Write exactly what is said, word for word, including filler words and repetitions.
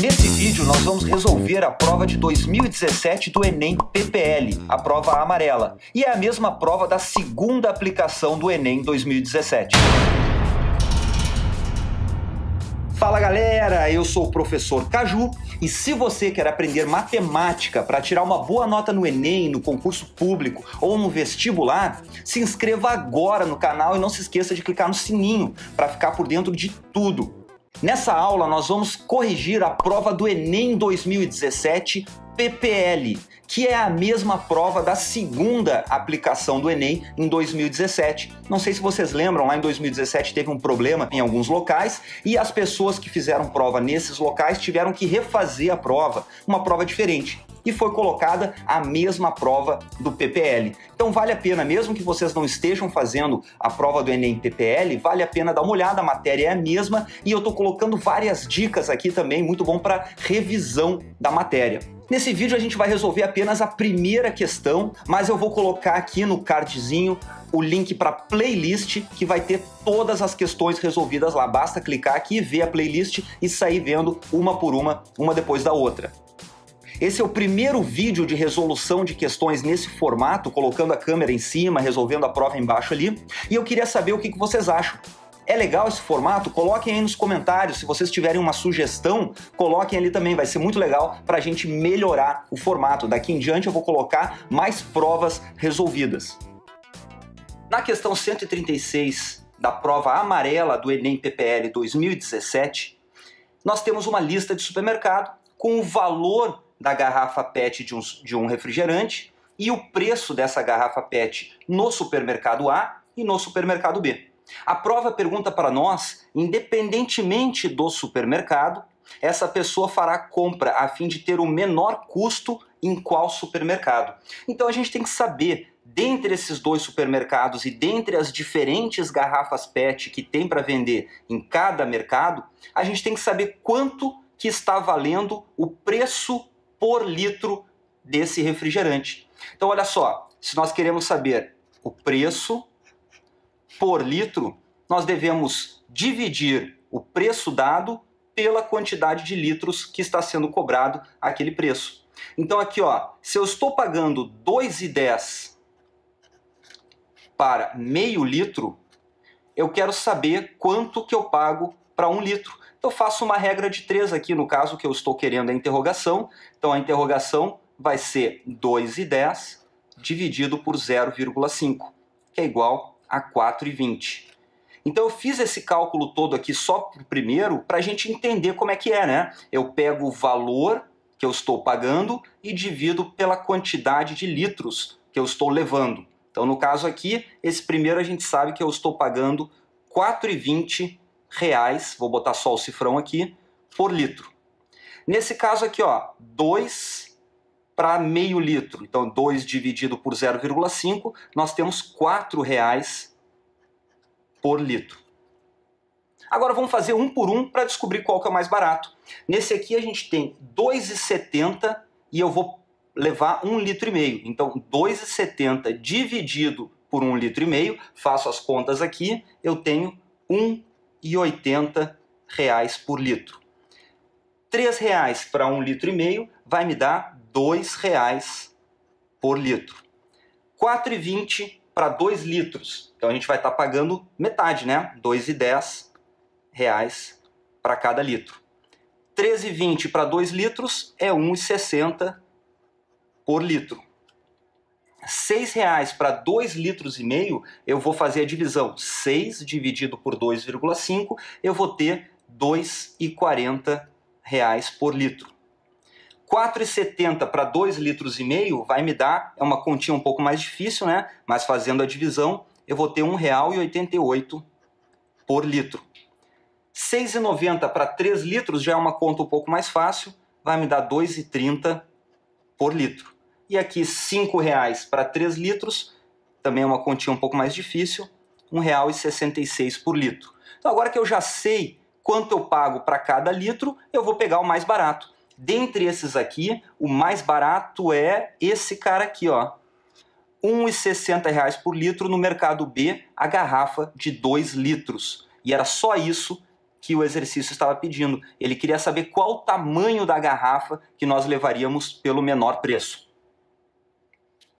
Nesse vídeo nós vamos resolver a prova de dois mil e dezessete do Enem P P L, a prova amarela, e é a mesma prova da segunda aplicação do Enem dois mil e dezessete. Fala galera, eu sou o professor Caju e se você quer aprender matemática para tirar uma boa nota no Enem, no concurso público ou no vestibular, se inscreva agora no canal e não se esqueça de clicar no sininho para ficar por dentro de tudo. Nessa aula nós vamos corrigir a prova do Enem dois mil e dezessete P P L, que é a mesma prova da segunda aplicação do Enem em dois mil e dezessete. Não sei se vocês lembram, lá em dois mil e dezessete teve um problema em alguns locais e as pessoas que fizeram prova nesses locais tiveram que refazer a prova, uma prova diferente. E foi colocada a mesma prova do P P L. Então vale a pena, mesmo que vocês não estejam fazendo a prova do Enem P P L, vale a pena dar uma olhada, a matéria é a mesma e eu estou colocando várias dicas aqui também, muito bom para revisão da matéria. Nesse vídeo a gente vai resolver apenas a primeira questão, mas eu vou colocar aqui no cardzinho o link para playlist que vai ter todas as questões resolvidas lá. Basta clicar aqui, ver a playlist e sair vendo uma por uma, uma depois da outra. Esse é o primeiro vídeo de resolução de questões nesse formato, colocando a câmera em cima, resolvendo a prova embaixo ali, e eu queria saber o que vocês acham. É legal esse formato? Coloquem aí nos comentários, se vocês tiverem uma sugestão, coloquem ali também, vai ser muito legal para a gente melhorar o formato. Daqui em diante eu vou colocar mais provas resolvidas. Na questão cento e trinta e seis da prova amarela do Enem P P L dois mil e dezessete, nós temos uma lista de supermercado com o valor da garrafa P E T de um, de um refrigerante e o preço dessa garrafa P E T no supermercado A e no supermercado B. A prova pergunta para nós, independentemente do supermercado, essa pessoa fará compra a fim de ter o menor custo em qual supermercado. Então a gente tem que saber, dentre esses dois supermercados e dentre as diferentes garrafas P E T que tem para vender em cada mercado, a gente tem que saber quanto que está valendo o preço por litro desse refrigerante. Então olha só, se nós queremos saber o preço por litro, nós devemos dividir o preço dado pela quantidade de litros que está sendo cobrado aquele preço. Então aqui, ó, se eu estou pagando dois reais e dez centavos para meio litro, eu quero saber quanto que eu pago para um litro. Então eu faço uma regra de três aqui, no caso que eu estou querendo a interrogação. Então a interrogação vai ser dois reais e dez centavos dividido por zero vírgula cinco, que é igual a quatro reais e vinte centavos. Então eu fiz esse cálculo todo aqui só para o primeiro, para a gente entender como é que é, né? Eu pego o valor que eu estou pagando e divido pela quantidade de litros que eu estou levando. Então no caso aqui, esse primeiro a gente sabe que eu estou pagando quatro reais e vinte centavos reais, vou botar só o cifrão aqui, por litro. Nesse caso aqui, ó, dois para meio litro, então dois dividido por zero vírgula cinco, nós temos quatro reais por litro. Agora vamos fazer um por um para descobrir qual que é o mais barato. Nesse aqui a gente tem dois reais e setenta centavos e eu vou levar um litro e meio. Então dois reais e setenta centavos dividido por um litro e meio, faço as contas aqui, eu tenho um real e oitenta centavos por litro. três reais para um litro e meio vai me dar dois reais por litro. quatro reais e vinte centavos para dois litros. Então a gente vai estar pagando metade, né? dois reais e dez centavos para cada litro. três reais e vinte centavos para dois litros é um real e sessenta centavos por litro. seis reais para dois litros e meio, eu vou fazer a divisão. seis dividido por dois vírgula cinco, eu vou ter dois reais e quarenta centavos por litro. quatro reais e setenta centavos para dois litros e meio vai me dar, é uma continha um pouco mais difícil, né? Mas fazendo a divisão, eu vou ter um real e oitenta e oito centavos por litro. seis reais e noventa centavos para três litros já é uma conta um pouco mais fácil, vai me dar dois reais e trinta centavos por litro. E aqui cinco reais para três litros, também é uma continha um pouco mais difícil, um real e sessenta e seis centavos por litro. Então agora que eu já sei quanto eu pago para cada litro, eu vou pegar o mais barato. Dentre esses aqui, o mais barato é esse cara aqui, ó. um real e sessenta centavos por litro no mercado B, a garrafa de dois litros. E era só isso que o exercício estava pedindo. Ele queria saber qual o tamanho da garrafa que nós levaríamos pelo menor preço.